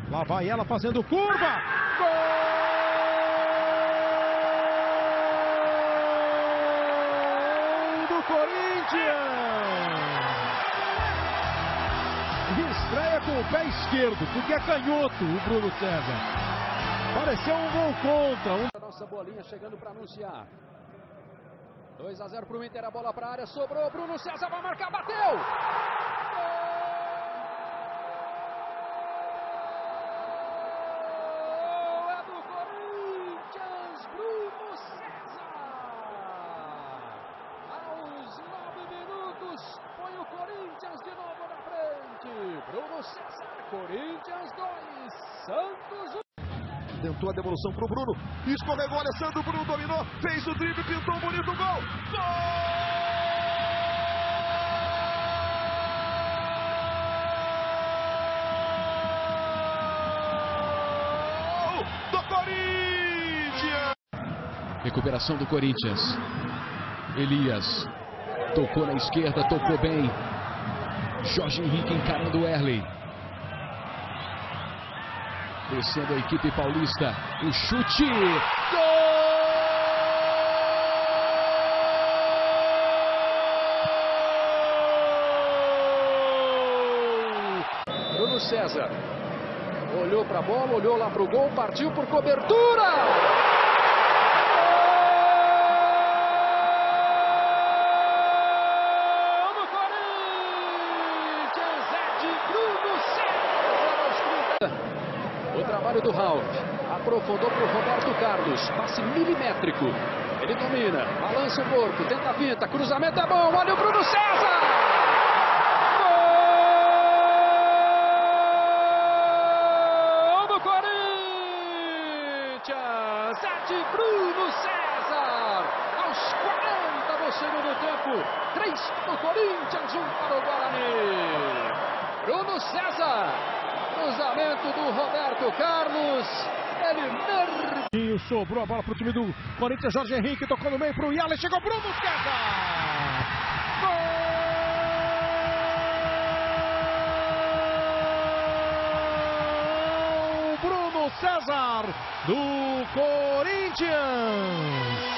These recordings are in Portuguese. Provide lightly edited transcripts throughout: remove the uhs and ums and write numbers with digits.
Lá vai ela fazendo curva. Gol do Corinthians. Estreia com o pé esquerdo, porque é canhoto o Bruno César. Pareceu um gol contra. A nossa bolinha chegando para anunciar. 2-0 para o Inter, a bola para a área, sobrou, Bruno César vai marcar, bateu! Bruno César, Corinthians 2, Santos 1. Tentou a devolução pro Bruno, escorregou, Alessandro, Bruno dominou, fez o drible, pintou um bonito gol. Gol do Corinthians! Recuperação do Corinthians. Elias tocou na esquerda, tocou bem. Jorge Henrique encarando o Erley. Descendo a equipe paulista. O chute. Gol! Bruno César olhou para a bola, olhou lá para o gol, partiu por cobertura. O trabalho do Ralf, aprofundou para o Roberto Carlos, passe milimétrico, ele domina, balança o corpo, tenta a finta, cruzamento é bom, olha o Bruno César! Gol do Corinthians, é de Bruno César, aos 40 do segundo tempo, 3 para o Corinthians, 1 para o Guarani, Bruno César. Cruzamento do Roberto Carlos, ele sobrou a bola para o time do Corinthians, Jorge Henrique tocou no meio para o Yale, chegou Bruno César! Gol! Bruno César do Corinthians!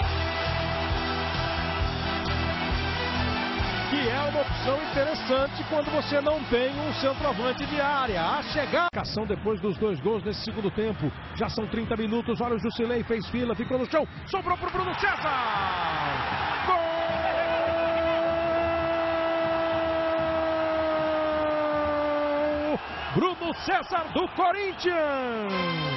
Que é uma opção interessante quando você não tem um centroavante de área. A chegar. Depois dos 2 gols nesse segundo tempo. Já são 30 minutos. Olha o Jusilei, fez fila, ficou no chão. Sobrou para o Bruno César. Gol! Bruno César do Corinthians.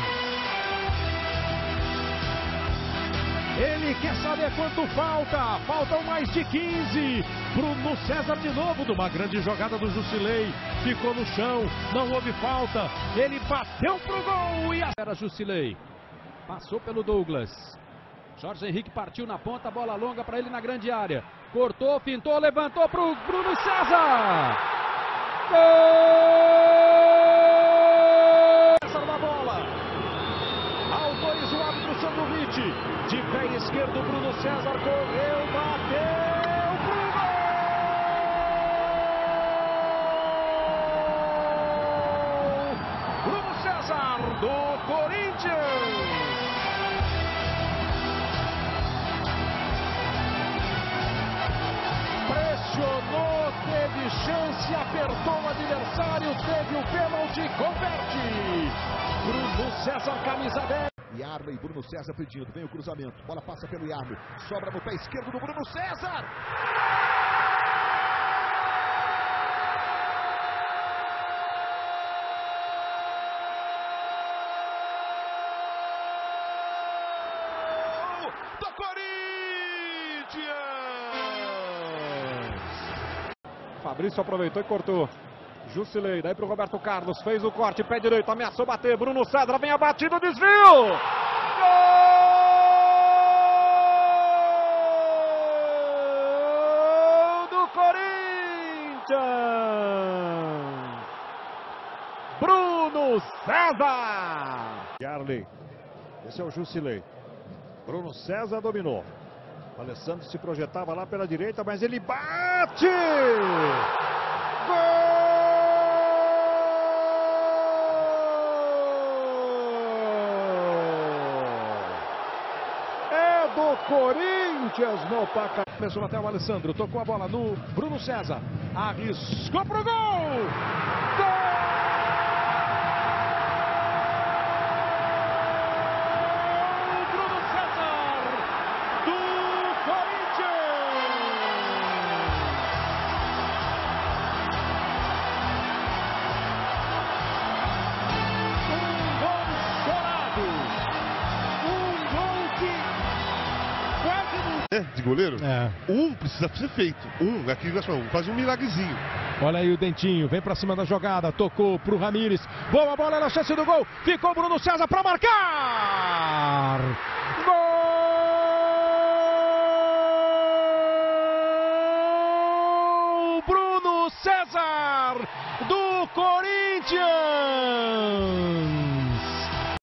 Ele quer saber quanto falta. Faltam mais de 15. Bruno César de novo, de uma grande jogada do Jusilei. Ficou no chão, não houve falta. Ele bateu pro gol e era Jusilei. Passou pelo Douglas. Jorge Henrique partiu na ponta, bola longa para ele na grande área. Cortou, pintou, levantou pro Bruno César. Gol! César na bola. Autoriza o árbitro Sandovic. De pé esquerdo, Bruno César correu, bateu pro gol! Bruno César do Corinthians! Pressionou, teve chance, apertou o adversário, teve o pênalti, converte! Bruno César, camisa 10. Yarley, Bruno César pedindo, vem o cruzamento, bola passa pelo Yarley, sobra no pé esquerdo do Bruno César! Gol do Corinthians! Fabrício aproveitou e cortou. Jusilei, daí pro Roberto Carlos, fez o corte, pé direito, ameaçou bater, Bruno César, vem a batida, desvio! Gol do Corinthians! Bruno César! Yarley, esse é o Jusilei. Bruno César dominou. Alessandro se projetava lá pela direita, mas ele bate! Gol! do Corinthians no Pacaembu. Começou até o Alessandro, tocou a bola no Bruno César, arriscou pro gol! Gol! Bruno César do Corinthians! Um gol chorado! Um gol que quase não... De goleiro? É. Um precisa ser feito. Aqui quase um milagrezinho. Olha aí o Dentinho, vem pra cima da jogada, tocou pro Ramires. Boa bola na chance do gol. Ficou Bruno César pra marcar. Gol! Bruno César do Corinthians.